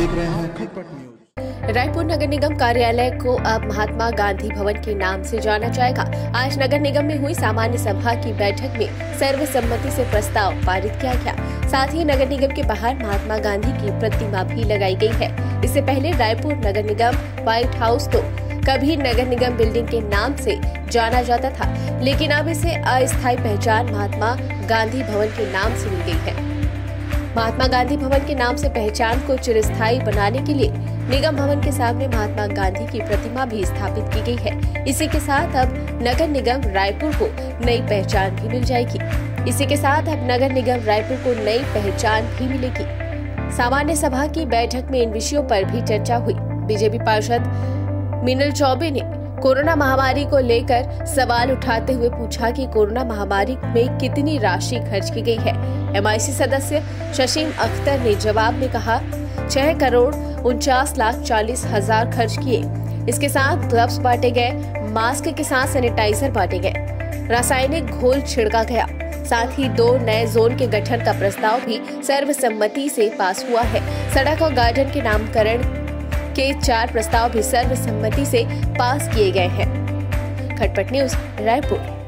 देख रहे हैं खटपट न्यूज। रायपुर नगर निगम कार्यालय को अब महात्मा गांधी भवन के नाम से जाना जाएगा। आज नगर निगम में हुई सामान्य सभा की बैठक में सर्वसम्मति से प्रस्ताव पारित किया गया। साथ ही नगर निगम के बाहर महात्मा गांधी की प्रतिमा भी लगाई गई है। इससे पहले रायपुर नगर निगम व्हाइट हाउस तो कभी नगर निगम बिल्डिंग के नाम से जाना जाता था, लेकिन अब इसे अस्थायी पहचान महात्मा गांधी भवन के नाम से मिल गई है। महात्मा गांधी भवन के नाम से पहचान को चिरस्थायी बनाने के लिए निगम भवन के सामने महात्मा गांधी की प्रतिमा भी स्थापित की गई है। इसी के साथ अब नगर निगम रायपुर को नई पहचान भी मिल जाएगी। इसी के साथ अब नगर निगम रायपुर को नई पहचान भी मिलेगी। सामान्य सभा की बैठक में इन विषयों पर भी चर्चा हुई। बीजेपी पार्षद मीनल चौबे ने कोरोना महामारी को लेकर सवाल उठाते हुए पूछा कि कोरोना महामारी में कितनी राशि खर्च की गई है। MIC सदस्य शशीम अख्तर ने जवाब में कहा 6,49,40,000 खर्च किए। इसके साथ ग्लव्स बांटे गए, मास्क के साथ सैनिटाइजर बांटे गए, रासायनिक घोल छिड़का गया। साथ ही 2 नए जोन के गठन का प्रस्ताव भी सर्वसम्मति से पास हुआ है। सड़क और गार्डन के नामकरण के 4 प्रस्ताव भी सर्वसम्मति से पास किए गए हैं। खटपट न्यूज रायपुर।